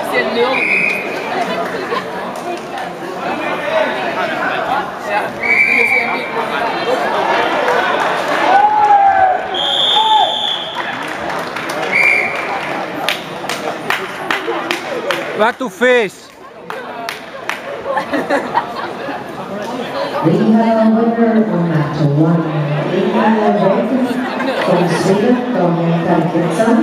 What to face? We have a winner on match 1. From Sweden, Daniel Bergetsson.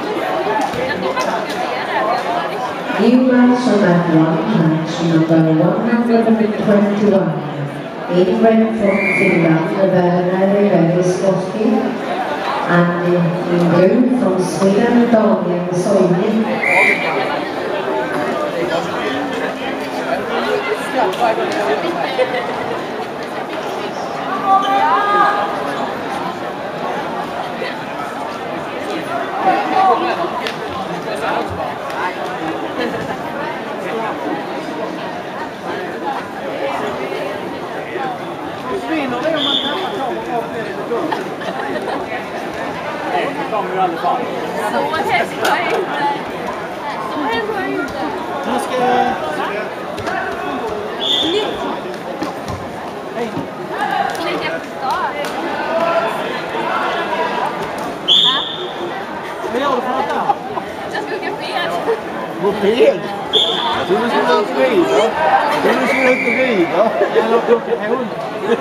New match on match 1, match number 121. In red from Finland, Merisalu. And in blue from Sweden, Daniel Bergetsson. Vinner det om man tappar tag av det? Nej, det kommer ju aldrig fram. Så häst var jag inte. Så häst var jag inte. Nu ska jag... Hej. Lägga på start. Vad gör du för något där? Jag ska åka fel. Moped? Du ska ut och rida? Du ska ut och rida? Eller åka hund?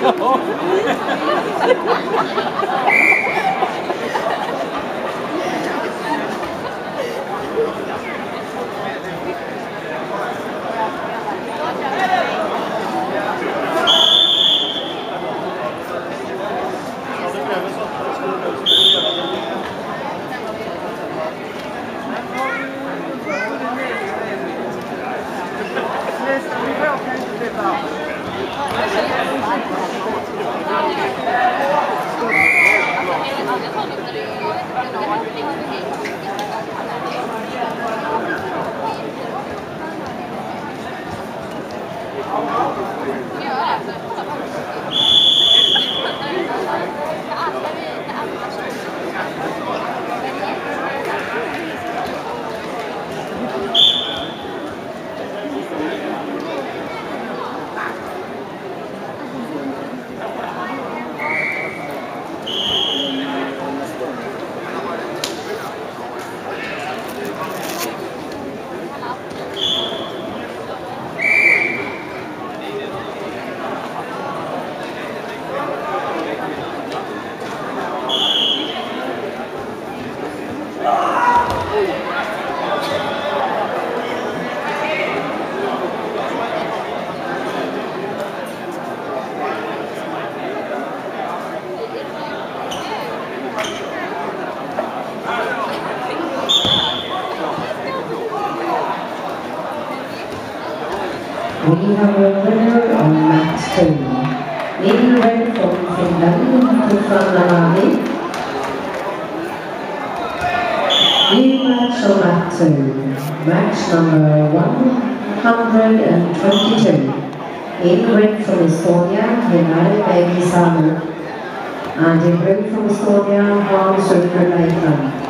We have a winner on match 2. In red from Finland, Toufan Ahmadi. New match on match 2. Match number 122. In red from Estonia, Merisalu. And in blue from Estonia, Markos.